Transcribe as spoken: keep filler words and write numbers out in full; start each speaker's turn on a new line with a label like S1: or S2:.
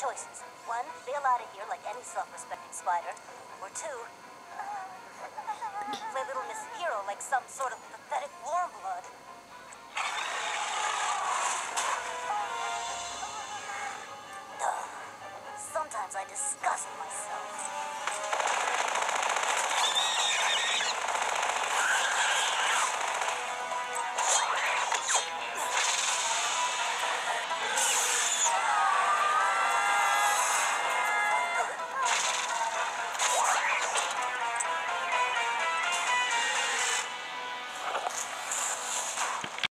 S1: choices. One, bail out of here like any self-respecting spider. Or two, play Little Miss Hero like some sort of pathetic warm blood. Ugh. Sometimes I disgust myself.